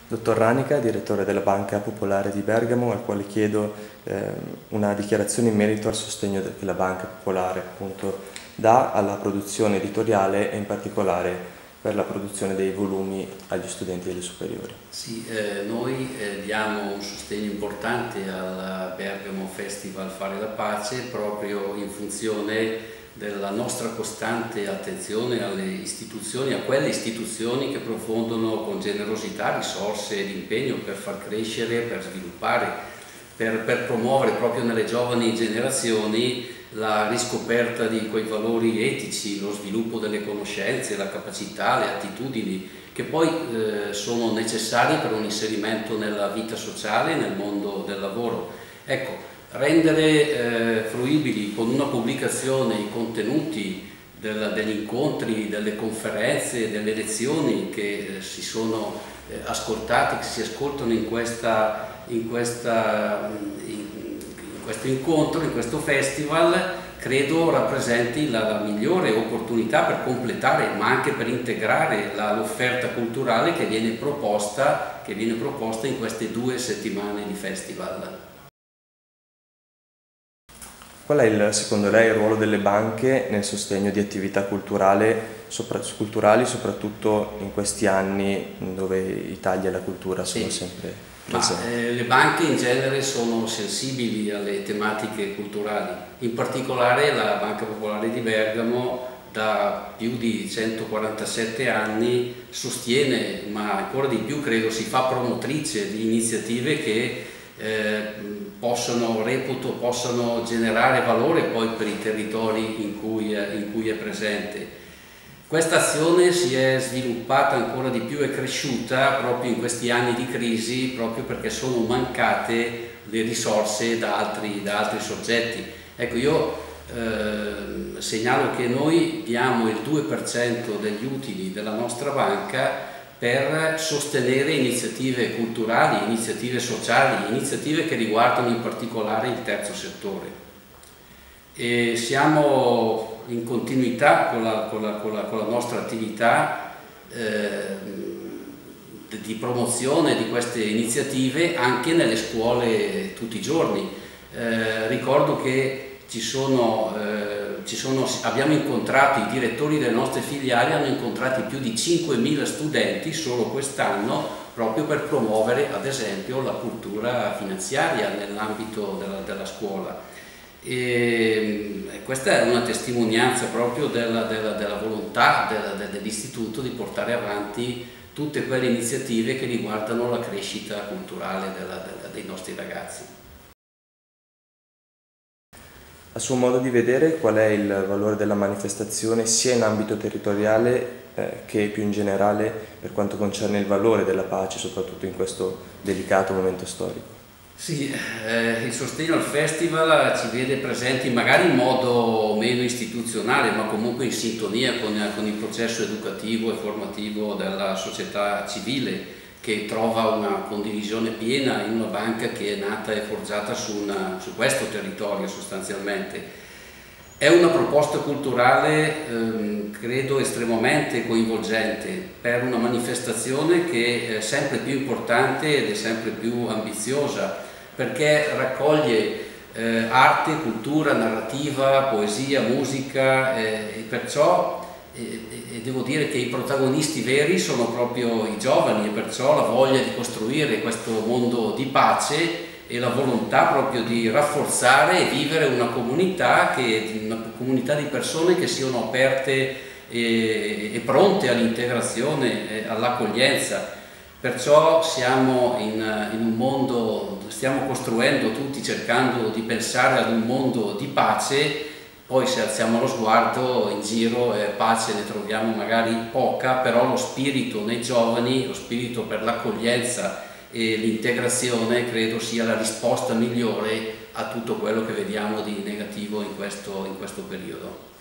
Dottor Ranica, direttore della Banca Popolare di Bergamo, al quale chiedo una dichiarazione in merito al sostegno che la Banca Popolare appunto dà alla produzione editoriale e in particolare per la produzione dei volumi agli studenti delle superiori. Sì, noi diamo un sostegno importante al Bergamo Festival Fare la Pace proprio in funzione della nostra costante attenzione alle istituzioni, a quelle istituzioni che profondono con generosità risorse ed impegno per far crescere, per sviluppare, per promuovere proprio nelle giovani generazioni la riscoperta di quei valori etici, lo sviluppo delle conoscenze, la capacità, le attitudini che poi sono necessarie per un inserimento nella vita sociale e nel mondo del lavoro. Ecco, rendere fruibili con una pubblicazione i contenuti degli incontri, delle conferenze, delle lezioni che si sono ascoltate, che si ascoltano in questo incontro, in questo festival, credo rappresenti la migliore opportunità per completare ma anche per integrare l'offerta culturale che viene proposta in queste 2 settimane di festival. Qual è secondo lei il ruolo delle banche nel sostegno di attività culturali, soprattutto in questi anni dove i tagli alla cultura sono sempre presenti? Le banche in genere sono sensibili alle tematiche culturali, in particolare la Banca Popolare di Bergamo da più di 147 anni sostiene, ma ancora di più credo si fa promotrice di iniziative che possano generare valore poi per i territori in cui è presente. Questa azione si è sviluppata ancora di più e cresciuta proprio in questi anni di crisi, proprio perché sono mancate le risorse da altri soggetti. Ecco, io segnalo che noi diamo il 2% degli utili della nostra banca per sostenere iniziative culturali, iniziative sociali, iniziative che riguardano in particolare il terzo settore. E siamo in continuità con la nostra attività di promozione di queste iniziative anche nelle scuole tutti i giorni. Ricordo che abbiamo incontrato, i direttori delle nostre filiali hanno incontrato più di 5.000 studenti solo quest'anno proprio per promuovere ad esempio la cultura finanziaria nell'ambito della scuola. E questa è una testimonianza proprio della volontà dell'istituto di portare avanti tutte quelle iniziative che riguardano la crescita culturale dei nostri ragazzi. A suo modo di vedere, qual è il valore della manifestazione sia in ambito territoriale che più in generale per quanto concerne il valore della pace, soprattutto in questo delicato momento storico? Sì, il sostegno al festival ci vede presenti magari in modo meno istituzionale, ma comunque in sintonia con il processo educativo e formativo della società civile, che trova una condivisione piena in una banca che è nata e forgiata su questo territorio sostanzialmente. È una proposta culturale, credo, estremamente coinvolgente per una manifestazione che è sempre più importante ed è sempre più ambiziosa, perché raccoglie arte, cultura, narrativa, poesia, musica e perciò devo dire che i protagonisti veri sono proprio i giovani e perciò la voglia di costruire questo mondo di pace e la volontà proprio di rafforzare e vivere una comunità di persone che siano aperte e pronte all'integrazione, all'accoglienza. Perciò siamo in un mondo, stiamo costruendo tutti cercando di pensare ad un mondo di pace. Poi se alziamo lo sguardo in giro pace ne troviamo magari poca, però lo spirito nei giovani, lo spirito per l'accoglienza e l'integrazione credo sia la risposta migliore a tutto quello che vediamo di negativo in questo periodo.